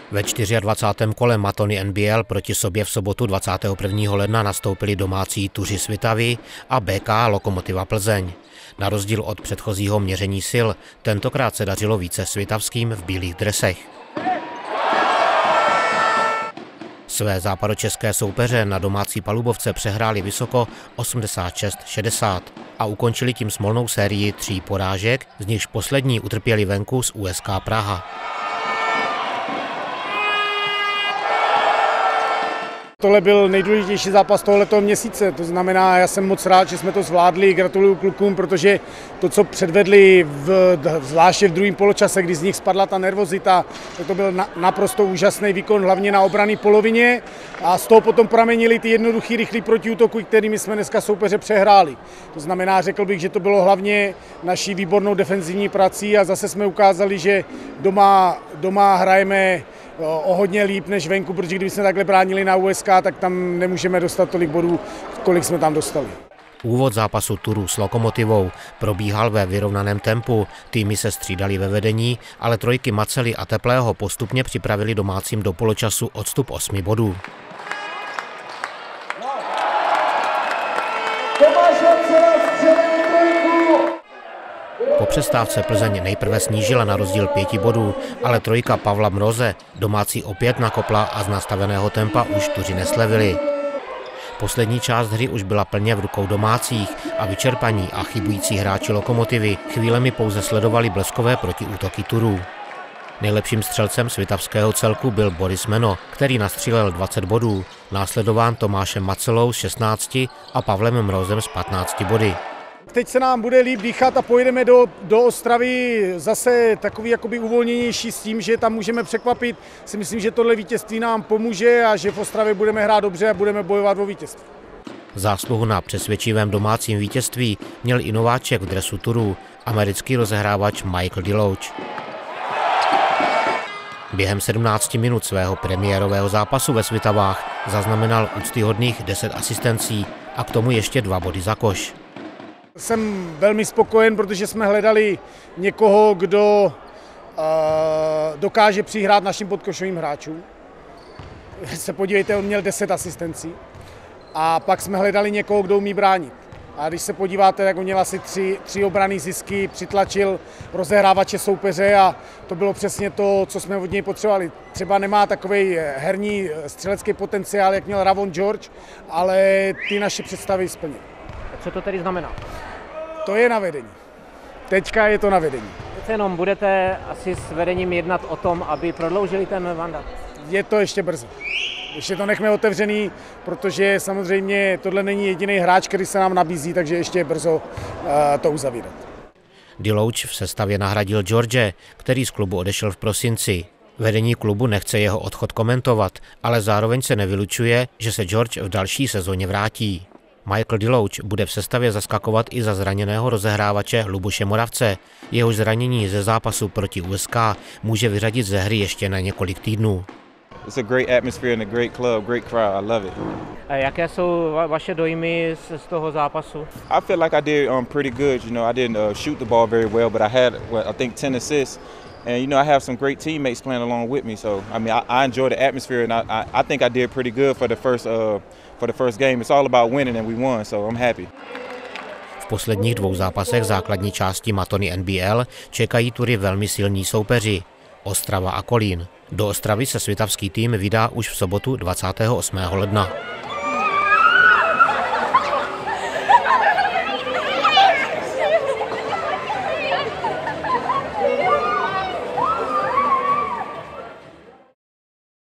Ve 24. kole Matony NBL proti sobě v sobotu 21. ledna nastoupili domácí Tuři Svitavy a BK Lokomotiva Plzeň. Na rozdíl od předchozího měření sil, tentokrát se dařilo více svitavským v bílých dresech. Své západočeské soupeře na domácí palubovce přehráli vysoko 86-60 a ukončili tím smolnou sérii 3 porážek, z nichž poslední utrpěli venku z USK Praha. Tohle byl nejdůležitější zápas tohoto měsíce, to znamená, já jsem moc rád, že jsme to zvládli, gratuluju klukům, protože to, co předvedli zvláště v druhém poločase, kdy z nich spadla ta nervozita, to byl naprosto úžasný výkon, hlavně na obranné polovině a z toho potom pramenili ty jednoduchý, rychlý protiútoky, kterými jsme dneska soupeře přehráli. To znamená, řekl bych, že to bylo hlavně naší výbornou defenzivní prací a zase jsme ukázali, že doma hrajeme o hodně líp než venku, protože kdyby jsme takhle bránili na USK, tak tam nemůžeme dostat tolik bodů, kolik jsme tam dostali. Úvod zápasu Turu s Lokomotivou probíhal ve vyrovnaném tempu, týmy se střídali ve vedení, ale trojky Macely a Teplého postupně připravili domácím do poločasu odstup 8 bodů. Po přestávce Plzeň nejprve snížila na rozdíl 5 bodů, ale trojka Pavla Mroze domácí opět nakopla a z nastaveného tempa už Tuři neslevili. Poslední část hry už byla plně v rukou domácích a vyčerpaní a chybující hráči Lokomotivy chvílemi pouze sledovali bleskové protiútoky Turů. Nejlepším střelcem svitavského celku byl Boris Meno, který nastřílel 20 bodů, následován Tomášem Macelou z 16 a Pavlem Mrozem z 15 body. Teď se nám bude líp dýchat a pojedeme do Ostravy zase takový jakoby uvolněnější s tím, že tam můžeme překvapit. Si myslím, že tohle vítězství nám pomůže a že v Ostravě budeme hrát dobře a budeme bojovat o vítězství. Zásluhu na přesvědčivém domácím vítězství měl i nováček v dresu Turů, americký rozehrávač Michael Deloach. Během 17 minut svého premiérového zápasu ve Svitavách zaznamenal úctyhodných 10 asistencí a k tomu ještě 2 body za koš. Jsem velmi spokojen, protože jsme hledali někoho, kdo dokáže přihrát našim podkošovým hráčům. Se podívejte, on měl 10 asistencí. A pak jsme hledali někoho, kdo umí bránit. A když se podíváte, tak on měl asi 3 obranné zisky, přitlačil rozehrávače soupeře a to bylo přesně to, co jsme od něj potřebovali. Třeba nemá takový herní střelecký potenciál, jak měl Ravon George, ale ty naše představy splnil. Co to tedy znamená? To je na vedení. Teďka je to na vedení. Přece jenom budete asi s vedením jednat o tom, aby prodloužili ten mandát? Je to ještě brzo. Ještě to nechme otevřený, protože samozřejmě tohle není jediný hráč, který se nám nabízí, takže ještě je brzo to uzavírat. Deloach v sestavě nahradil George, který z klubu odešel v prosinci. Vedení klubu nechce jeho odchod komentovat, ale zároveň se nevylučuje, že se George v další sezóně vrátí. Michael Deloach bude v sestavě zaskakovat i za zraněného rozehrávače Luboše Moravce. Jehož zranění ze zápasu proti USK může vyřadit ze hry ještě na několik týdnů. It's a great atmosphere and a great club, great crowd. I love it. A jaké jsou vaše dojmy z toho zápasu? I feel like I did pretty good. You know, I didn't shoot the ball very well, but I had I think 10 assists. And you know, I have some great teammates playing along with me. So I mean, I enjoy the atmosphere, and I think I did pretty good for the first game. It's all about winning, and we won, so I'm happy. V posledních 2 zápasech základní části Matony NBL čekají Tury velmi silní soupeři Ostrava a Kolín. Do Ostravy se svitavský tým vydá už v sobotu 28. ledna.